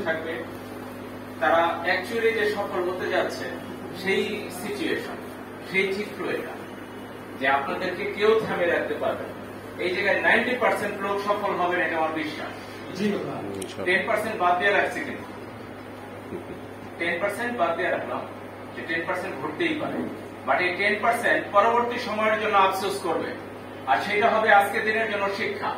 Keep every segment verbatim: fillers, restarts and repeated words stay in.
থাকবে, তারা অ্যাকচুয়ালি যে সফল হতে যাচ্ছে সেই সিচুয়েশন, সেই চিত্র এটা, যে আপনাদেরকে কেউ থামে রাখতে পারবে। এই জায়গায় নাইনটি পার্সেন্ট লোক সফল হবেন, এটা আমার বিশ্বাস। টেন পার্সেন্ট বাদ দিয়ে রাখছি, কিন্তু টেন পার্সেন্ট বাদ দিয়ে রাখলাম যে টেন পার্সেন্ট ঘুরতেই পারে, বাট এই টেন পার্সেন্ট পরবর্তী সময়ের জন্য আফসোস করবে, আর সেটা হবে আজকের দিনের জন্য শিক্ষা।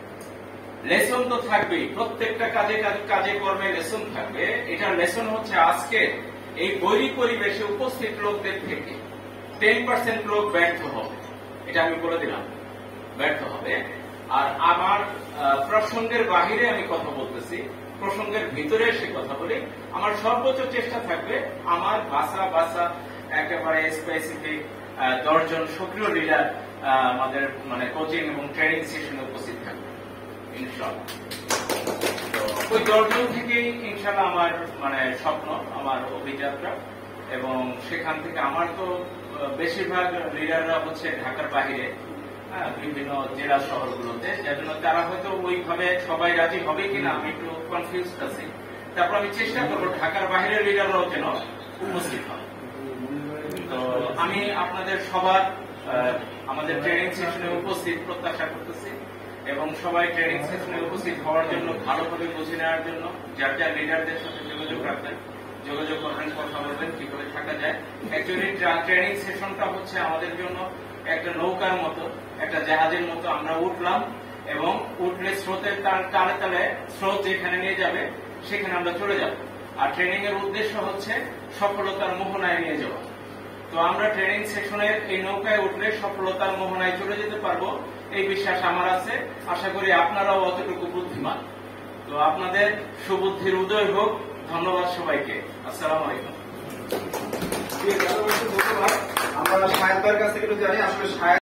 লেসন তো থাকবেই, প্রত্যেকটা কাজে কাজে কর্মে লেসন থাকবে। এটার লেসন হচ্ছে আজকে এই বৈরী পরিবেশে উপস্থিত লোকদের থেকে টেন পার্সেন্ট লোক ব্যর্থ হবে, এটা আমি বলে দিলাম, ব্যর্থ হবে। আর আমার প্রসঙ্গের বাহিরে আমি কথা বলতেছি, প্রসঙ্গের ভিতরে সে কথা বলি, আমার সর্বোচ্চ চেষ্টা থাকবে আমার ভাষা ভাষা একেবারে স্পেসিফিক দশজন সক্রিয় লিডার আমাদের মানে কোচিং এবং ট্রেনিং সেশনে উপস্থিত থাকবে ইনশাআল্লাহ। তো ওই দশজন থেকেই ইনশাআল্লাহ আমার মানে স্বপ্ন, আমার অভিযাত্রা, এবং সেখান থেকে আমার তো বেশিরভাগ লিডাররা হচ্ছে ঢাকার বাহিরে, হ্যাঁ, বিভিন্ন জেলা শহরগুলোতে, যার জন্য তারা হয়তো ওইভাবে সবাই রাজি হবে কিনা আমি একটু কনফিউজ আছি। তারপর আমি চেষ্টা করবো ঢাকার বাহিরের লিডাররাও যেন উপস্থিত হয়। তো আমি আপনাদের সবার আমাদের ট্রেনিং সেশনে উপস্থিত প্রত্যাশা করতেছি, এবং সবাই ট্রেনিং সেশনে উপস্থিত হওয়ার জন্য, ভালোভাবে বুঝে নেওয়ার জন্য যার যার লিডারদের সাথে যোগাযোগ রাখবেন, যোগাযোগ করবেন, কথা বলবেন কি করে থাকা যায়। অ্যাকচুয়ালি ট্রেনিং সেশনটা হচ্ছে আমাদের জন্য একটা নৌকার মতো, একটা জাহাজের মতো। আমরা উঠলাম এবং উঠলে স্রোতের তালে তালে স্রোত যেখানে নিয়ে যাবে সেখানে আমরা চলে যাব। আর ট্রেনিং এর উদ্দেশ্য হচ্ছে সফলতার মোহনায় নিয়ে যাওয়া। তো আমরা ট্রেনিং সেশনের এই নৌকায় উঠলে সফলতার মোহনায় চলে যেতে পারবো, এই বিশ্বাস আমার আছে। আশা করি আপনারাও অতটুকু বুদ্ধিমান। তো আপনাদের সুবুদ্ধির উদয় হোক। ধন্যবাদ সবাইকে। আসসালামু আলাইকুম। আমরা সাহেবের কাছে একটু জানি আসলে